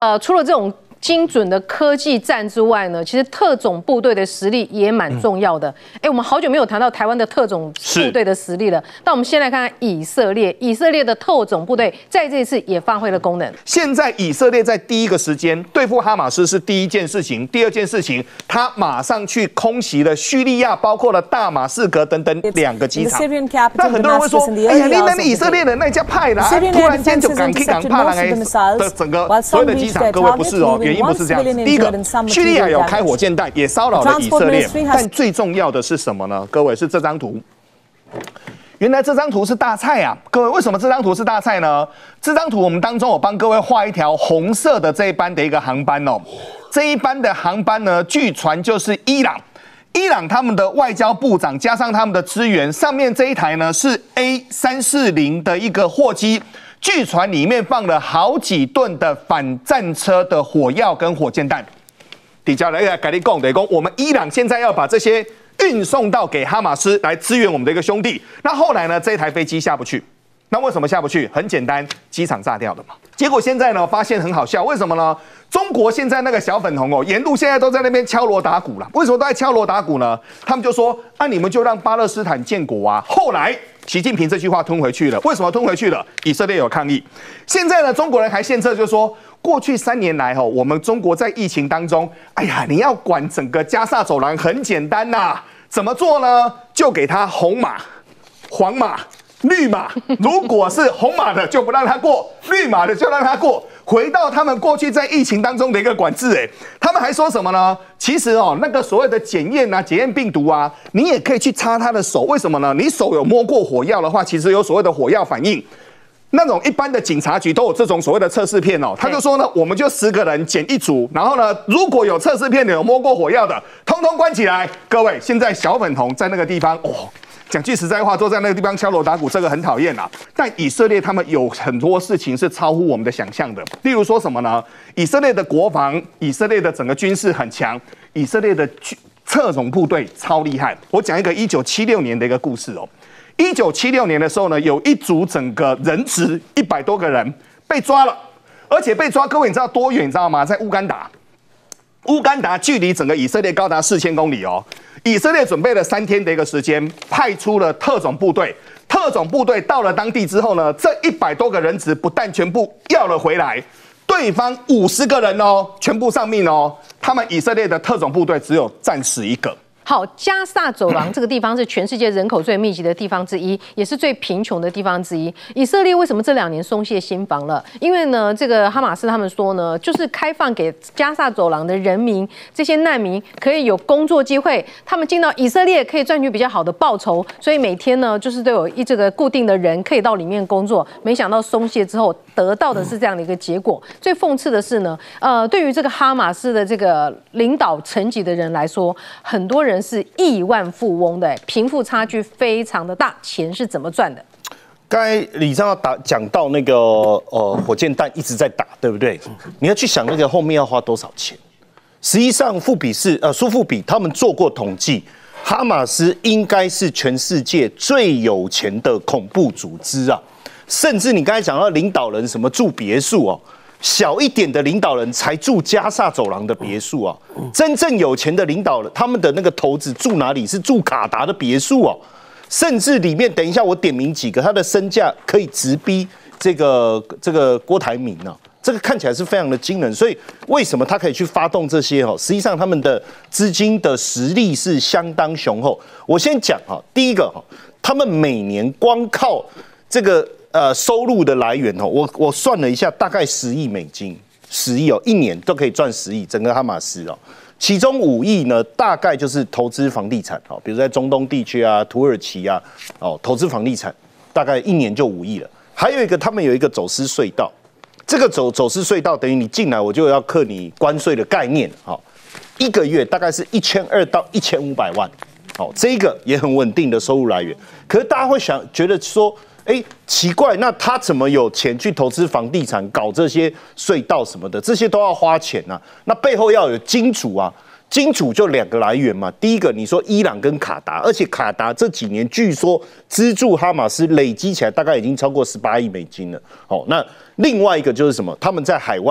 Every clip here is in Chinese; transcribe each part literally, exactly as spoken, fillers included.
呃，除了这种精准的科技战之外呢，其实特种部队的实力也蛮重要的。哎、嗯，我们好久没有谈到台湾的特种部队的实力了。那我们先来看看以色列，以色列的特种部队在这一次也发挥了功能。 现在以色列在第一个时间对付哈马斯是第一件事情，第二件事情，他马上去空袭了叙利亚，包括了大马士革等等两个机场。那很多人会说，哎呀，你那以色列人那家派啦，突然间就敢去敢怕了哎，的整个所有的机场，各位不是哦，原因不是这样子。第一个，叙利亚有开火箭弹，也骚扰了以色列。但最重要的是什么呢？各位是这张图。原来这张图是大菜啊！各位，为什么这张图是大菜呢？这张图我们当中我帮各位画一条红色的这一班的一个航班哦。这一班的航班呢，据传就是伊朗。伊朗他们的外交部长加上他们的支援，上面这一台呢是 A 三四零的一个货机。据传里面放了好几吨的反战车的火药跟火箭弹。底下来改立讲，得讲我们伊朗现在要把这些运送到给哈马斯来支援我们的一个兄弟。那后来呢，这一台飞机下不去。那为什么下不去？很简单，机场炸掉了嘛。结果现在呢，发现很好笑，为什么呢？中国现在那个小粉红哦，沿路现在都在那边敲锣打鼓了。为什么都在敲锣打鼓呢？他们就说：啊，你们就让巴勒斯坦建国啊。后来习近平这句话吞回去了。为什么吞回去了？以色列有抗议。现在呢，中国人还献策，就说过去三年来哦，我们中国在疫情当中，哎呀，你要管整个加萨走廊很简单呐、啊，怎么做呢？就给他红码、黄码。绿码，如果是红码的就不让他过，绿码的就让他过。回到他们过去在疫情当中的一个管制，哎，他们还说什么呢？其实哦，那个所谓的检验啊，检验病毒啊，你也可以去擦他的手，为什么呢？你手有摸过火药的话，其实有所谓的火药反应。那种一般的警察局都有这种所谓的测试片哦，他就说呢，我们就十个人捡一组，然后呢，如果有测试片的有摸过火药的，通通关起来。各位，现在小粉红在那个地方哦。讲句实在话，坐在那个地方敲锣打鼓，这个很讨厌啦。但以色列他们有很多事情是超乎我们的想象的，例如说什么呢？以色列的国防，以色列的整个军事很强，以色列的特种部队超厉害。我讲一个一九七六年的一个故事哦。一九七六年的时候呢，有一组整个人质一百多个人被抓了，而且被抓，各位你知道多远？你知道吗？在乌干达。乌干达距离整个以色列高达四千公里哦。以色列准备了三天的一个时间，派出了特种部队。特种部队到了当地之后呢，这一百多个人质不但全部要了回来，对方五十个人哦，全部丧命哦。他们以色列的特种部队只有战死一个。 好，加萨走廊这个地方是全世界人口最密集的地方之一，也是最贫穷的地方之一。以色列为什么这两年松懈心防了？因为呢，这个哈马斯他们说呢，就是开放给加萨走廊的人民，这些难民可以有工作机会，他们进到以色列可以赚取比较好的报酬，所以每天呢，就是都有一这个固定的人可以到里面工作。没想到松懈之后得到的是这样的一个结果。最讽刺的是呢，呃，对于这个哈马斯的这个领导层级的人来说，很多人是亿万富翁的，贫富差距非常的大，钱是怎么赚的？ 刚才李尚要打讲到那个呃火箭弹一直在打，对不对？你要去想那个后面要花多少钱。实际上，富比士呃苏富比他们做过统计，哈马斯应该是全世界最有钱的恐怖组织啊。甚至你刚才讲到领导人什么住别墅哦。小一点的领导人才住加萨走廊的别墅啊，真正有钱的领导人，他们的那个头子住哪里？是住卡达的别墅哦，甚至里面，等一下我点名几个，他的身价可以直逼这个这个郭台铭啊，这个看起来是非常的惊人。所以为什么他可以去发动这些哦？实际上他们的资金的实力是相当雄厚。我先讲哈，第一个哈，他们每年光靠这个。呃，收入的来源哦，我我算了一下，大概十亿美金，十亿哦，一年都可以赚十亿，整个哈马斯哦，其中五亿呢，大概就是投资房地产哦，比如在中东地区啊、土耳其啊，哦，投资房地产，大概一年就五亿了。还有一个，他们有一个走私隧道，这个走走私隧道等于你进来，我就要课你关税的概念，哈、哦，一个月大概是一千二到一千五百万，哦，这个也很稳定的收入来源。可是大家会想觉得说。哎，奇怪，那他怎么有钱去投资房地产、搞这些隧道什么的？这些都要花钱啊。那背后要有金主啊，金主就两个来源嘛。第一个，你说伊朗跟卡达，而且卡达这几年据说资助哈马斯累积起来大概已经超过十八亿美金了。哦，那另外一个就是什么？他们在海外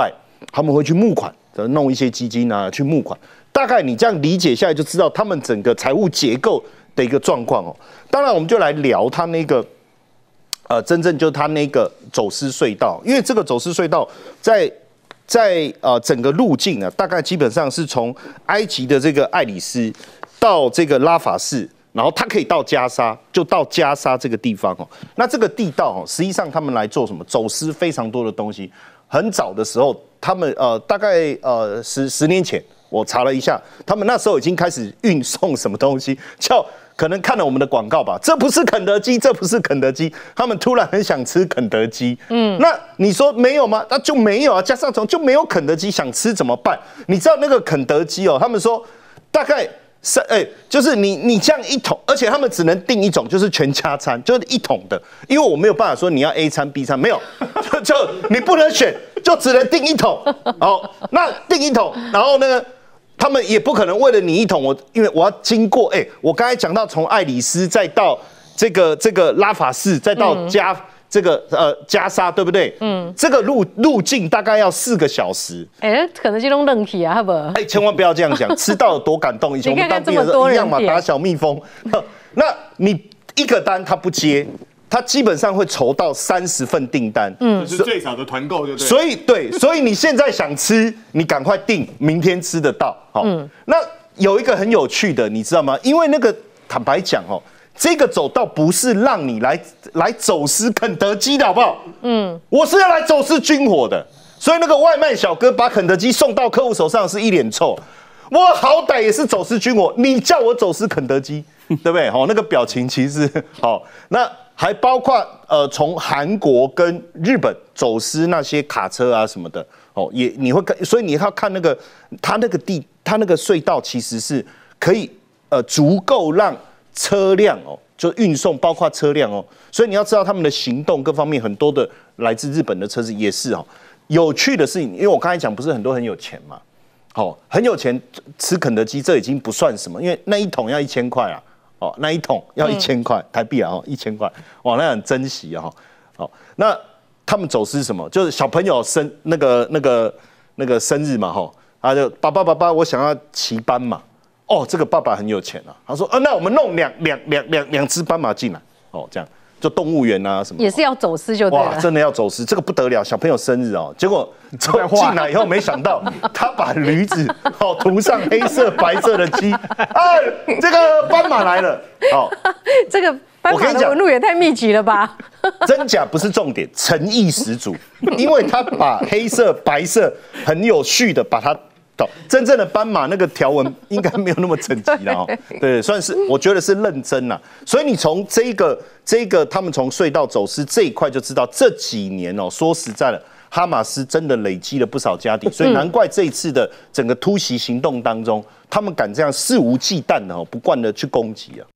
他们会去募款，弄一些基金啊去募款。大概你这样理解下来，就知道他们整个财务结构的一个状况哦。当然，我们就来聊他那个。呃，真正就是它那个走私隧道，因为这个走私隧道在在呃整个路径呢，大概基本上是从埃及的这个爱里斯到这个拉法市，然后它可以到加沙，就到加沙这个地方哦。那这个地道哦，实际上他们来做什么？走私非常多的东西。很早的时候，他们呃大概呃十十年前，我查了一下，他们那时候已经开始运送什么东西，叫。可能看了我们的广告吧，这不是肯德基，这不是肯德基，他们突然很想吃肯德基。嗯，那你说没有吗？那就没有啊，加上从就没有肯德基，想吃怎么办？你知道那个肯德基哦，他们说大概三哎、欸，就是你你这样一桶，而且他们只能订一种，就是全家餐，就是一桶的，因为我没有办法说你要 A 餐 B 餐，没有，就就你不能选，就只能订一桶。好，那订一桶，然后那个。他们也不可能为了你一桶，我因为我要经过，哎、欸，我刚才讲到从爱里斯再到这个这个拉法市，再到加、嗯、这个呃加沙，对不对？嗯，这个路路径大概要四个小时。 哎、欸，可能这种冷气啊，好不好？ 哎、欸，千万不要这样讲，吃到有多感动。以前我们当兵的时候一样嘛，打小蜜蜂。那你一个单他不接。他基本上会筹到三十份订单， 嗯，这是最少的团购，对不对？ 所以对，所以你现在想吃，你赶快订，明天吃得到。好，嗯，那有一个很有趣的，你知道吗？因为那个坦白讲哦，这个走道不是让你来来走私肯德基的好不好？嗯，我是要来走私军火的，所以那个外卖小哥把肯德基送到客户手上是一脸臭。我好歹也是走私军火，你叫我走私肯德基，对不对？好，那个表情其实好那。还包括呃，从韩国跟日本走私那些卡车啊什么的哦，也你会看，所以你要看那个它那个地，它那个隧道其实是可以呃足够让车辆哦，就运送，包括车辆哦，所以你要知道他们的行动各方面，很多的来自日本的车子也是哦。有趣的是，因为我刚才讲不是很多很有钱嘛，哦，很有钱吃肯德基这已经不算什么，因为那一桶要一千块啊。哦，那一桶要一千块台币啊，哦，一千块，哇，那很珍惜啊，好，那他们走私什么？就是小朋友生那个那个那个生日嘛，哈，他就爸爸爸爸，我想要骑斑马，哦，这个爸爸很有钱啊，他说，呃，那我们弄两两两两两只斑马进来，哦，这样就动物园啊什么， 也是要走私就对了， 哇，真的要走私，这个不得了，小朋友生日哦，结果进来以后，没想到他把驴子哦涂上黑色白色的漆，哎，这个斑马来了，好， 这个斑马的纹路也太密集了吧？ 真假不是重点，诚意十足，因为他把黑色白色很有序的把它。真正的斑马那个条纹应该没有那么整齐了哦，对，算是我觉得是认真啦。所以你从这个这个他们从隧道走私这一块就知道，这几年哦，说实在的，哈马斯真的累积了不少家底，所以难怪这一次的整个突袭行动当中，他们敢这样肆无忌惮的哦，不断的去攻击啊。